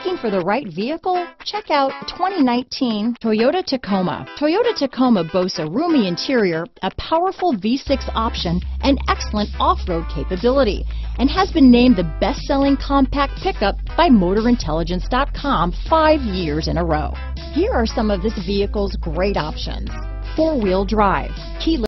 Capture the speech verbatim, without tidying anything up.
Looking for the right vehicle? Check out twenty nineteen Toyota Tacoma. Toyota Tacoma boasts a roomy interior, a powerful V six option, and excellent off-road capability, and has been named the best-selling compact pickup by Motor Intelligence dot com five years in a row. Here are some of this vehicle's great options: four-wheel drive, keyless